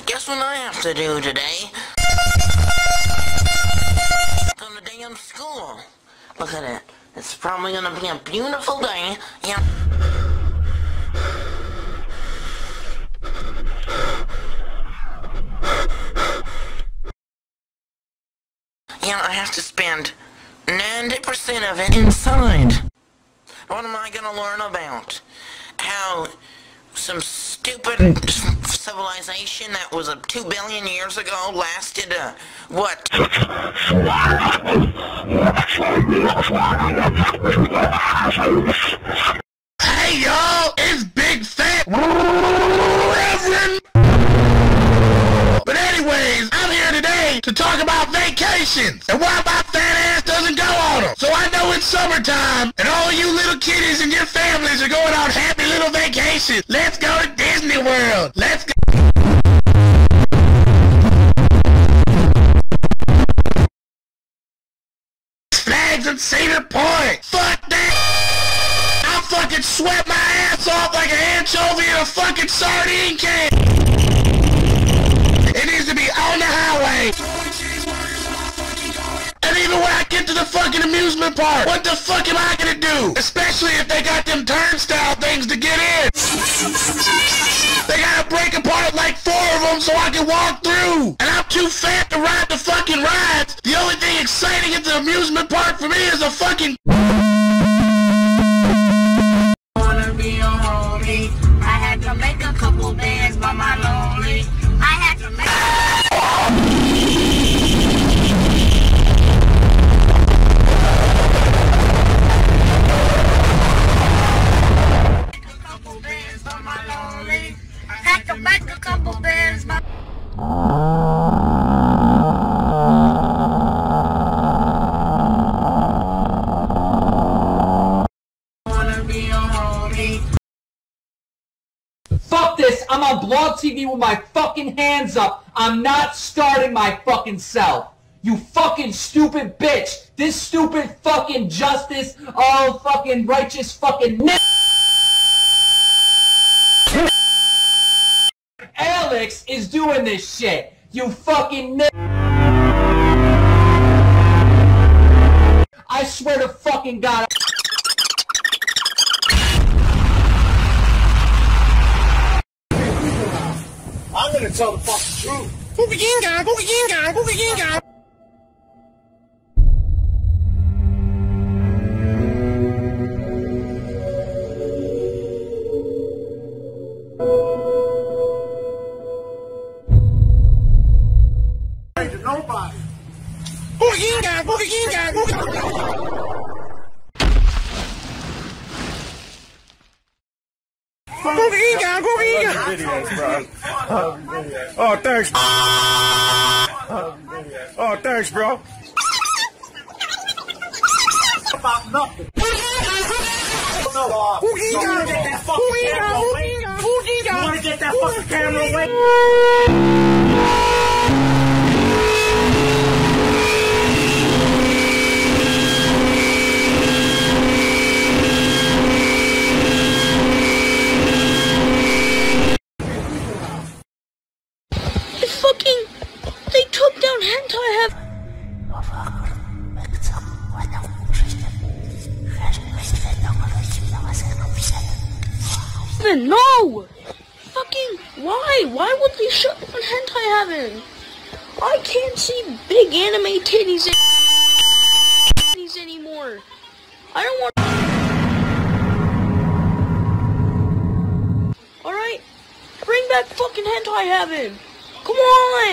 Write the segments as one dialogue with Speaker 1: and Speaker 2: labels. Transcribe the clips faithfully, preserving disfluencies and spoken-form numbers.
Speaker 1: Guess what I have to do today? Go to damn school. Look at it. It's probably gonna be a beautiful day. Yeah. Yeah, I have to spend ninety percent of it inside. What am I gonna learn about? How some stupid civilization that was uh, two billion years ago lasted, uh, what? Hey y'all, it's Big Fat Reverend. But anyways, I'm here today to talk about vacations and why my fat ass doesn't go on them. So I know it's summertime and all you little kiddies and your families are going on happy little vacations. Let's go to Disney World. Let's go. Flags and Cedar Point. Fuck that. I fucking sweat my ass off like an anchovy in a fucking sardine can. It needs to be on the highway. And even when I get to the fucking amusement park, what the fuck am I gonna do? Especially if they got them turnstile things to get in. They gotta break apart like four of them so I can walk through. And I'm too fat to ride the fucking rides. The only thing exciting at the amusement park for me is a fucking... Wanna be a homie. I had to make a couple bands by my lonely. I had to make a couple bands by my lonely. I had to make a couple bands by wanna be a homie.
Speaker 2: Fuck this! I'm on Blog T V with my fucking hands up. I'm not starting my fucking self. You fucking stupid bitch. This stupid fucking justice, all fucking righteous fucking n- Alex is doing this shit. You fucking n- I swear to fucking God.
Speaker 3: I'm gonna tell the fucking truth.
Speaker 1: Boogie-ginga, boogie-ginga, boogie-ginga.
Speaker 3: To nobody.
Speaker 1: Boogie-ginga, boogie-ginga, boogie-ginga. Boogie-ginga, boogie-ginga.
Speaker 3: Videos, bro. Oh, thanks. Oh, thanks, bro. About nothing.
Speaker 1: Boogie-ginga,
Speaker 3: Get that fucking
Speaker 1: boogie-ginga,
Speaker 3: camera away.
Speaker 1: boogie-ginga, boogie-ginga.
Speaker 3: You wanna get that fucking camera away?
Speaker 4: Fucking, they took down hentai have. No! Fucking, why? Why would they shut down hentai heaven? I can't see big anime titties, titties anymore. I don't want. Alright, bring back fucking hentai heaven. Come on!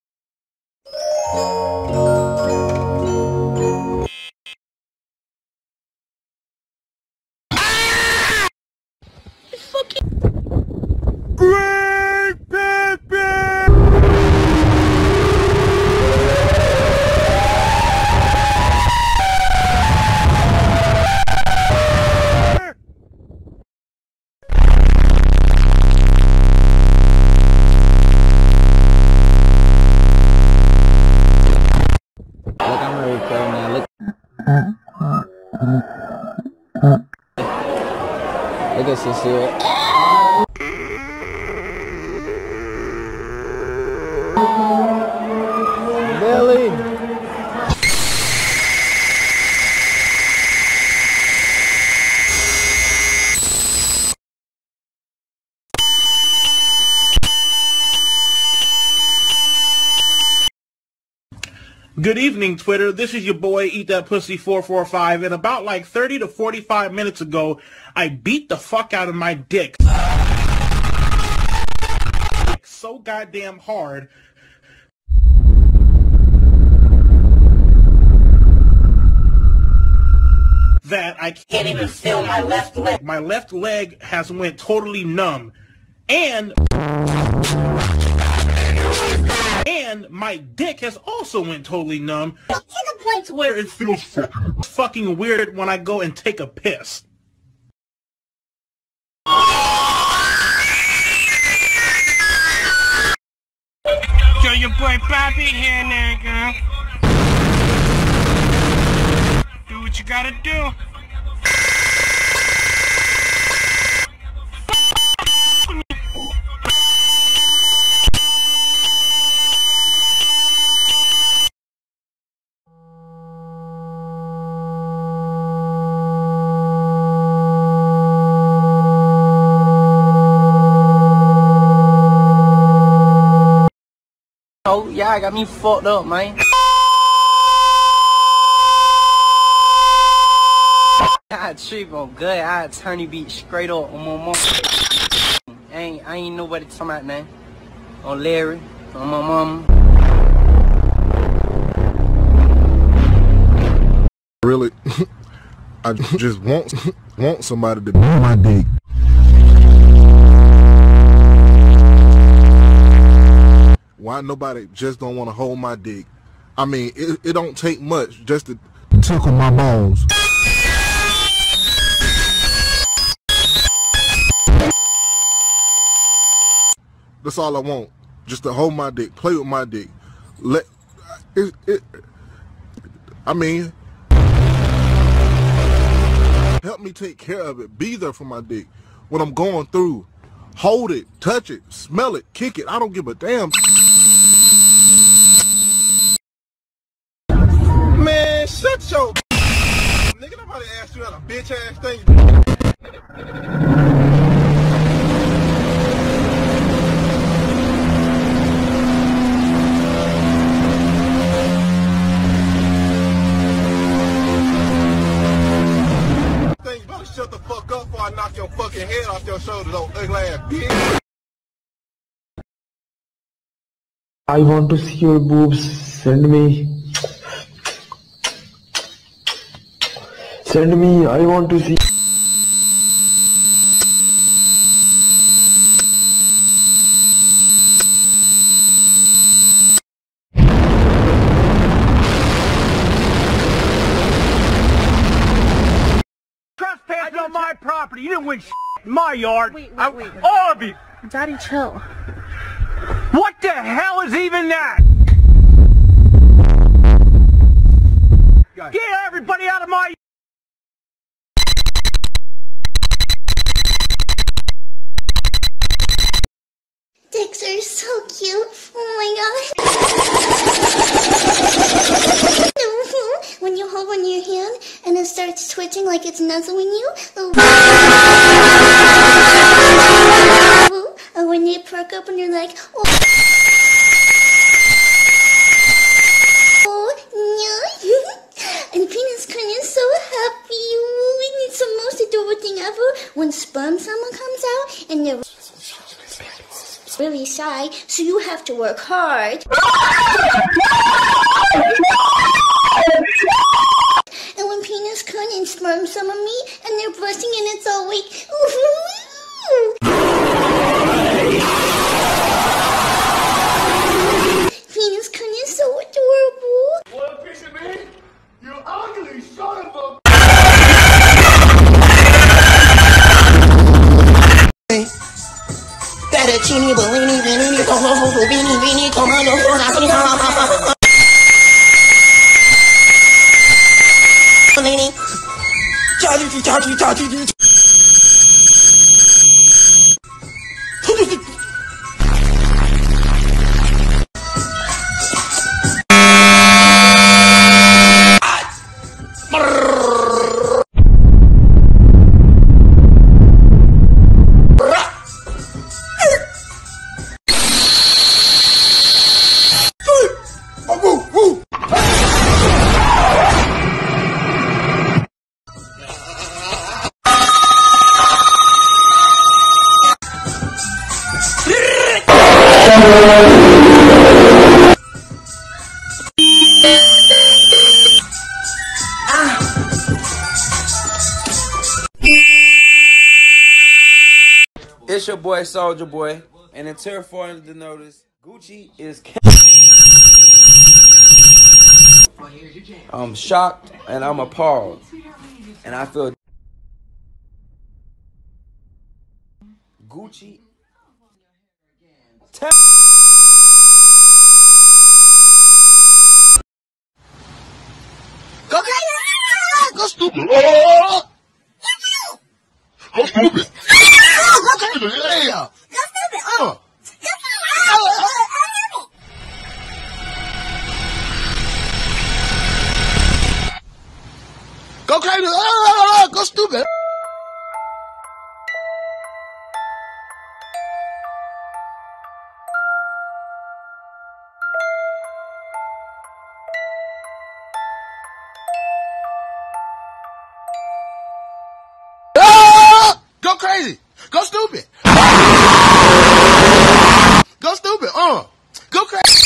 Speaker 4: Ah! Fucking
Speaker 3: Great Pepe!
Speaker 5: Look at Cecile. Billy.
Speaker 6: Good evening, Twitter. This is your boy, Eat That Pussy four four five, and about like thirty to forty-five minutes ago, I beat the fuck out of my dick so goddamn hard that I can't even feel my left leg. My left leg has went totally numb, and and my dick has also went totally numb to the point where it feels fucking weird when I go and take a piss.
Speaker 3: Yo, your boy Bobby here, nigga. Do what you gotta do.
Speaker 5: Oh, yeah, got me fucked up, man. I trip on good. I turn you beat straight up on my mom. I ain't, I ain't nobody talking about that. On Larry, on my mom.
Speaker 7: Really, I just want want somebody to be my dick. Why nobody just don't want to hold my dick? I mean, it, it don't take much just to tickle my balls. That's all I want. Just to hold my dick, play with my dick. Let it. it I mean, help me take care of it. Be there for my dick when I'm going through. Hold it, touch it, smell it, kick it. I don't give a damn. Man, shut your nigga. Nobody asked you how to bitch ass thing. You better shut the fuck up before I knock your fucking head off your shoulders, old ugly ass bitch.
Speaker 8: I want to see your boobs. Send me. Send me. I want to see.
Speaker 3: Trespassing on my property. You didn't win shit in my yard.
Speaker 4: Wait, wait,
Speaker 3: I,
Speaker 4: wait.
Speaker 3: all of you.
Speaker 4: Daddy, chill.
Speaker 3: What the hell is even that? Get everybody out of my...
Speaker 9: Dicks are so cute. Oh my god. When you hold one in your hand and it starts twitching like it's nuzzling you. Or when they perk up and you're like, oh. Oh, yeah. And penis cunning is so happy. It's the most adorable thing ever when sperm someone comes out and they're really shy, so you have to work hard. And when penis cunt and sperm summon me, and they're busting and it's all weak. Penis cunt is so adorable.
Speaker 1: Want a piece of me? You ugly son of a...
Speaker 9: Fettuccine, Bellini, Bellini, Tomato, Bini, Bini, Tomato, Bellini, Charlie, Charlie, Charlie,
Speaker 10: It's your boy Soldier Boy, and in Terraforming the Notice, Gucci is. I'm shocked and I'm appalled, and I feel Gucci.
Speaker 1: Go crazy! Go stupid! Oh! Go stupid! Go crazy! Yeah! Go stupid! Uh! Go crazy! Oh! Go stupid! Go crazy. Go stupid. Go stupid. Uh. Go crazy.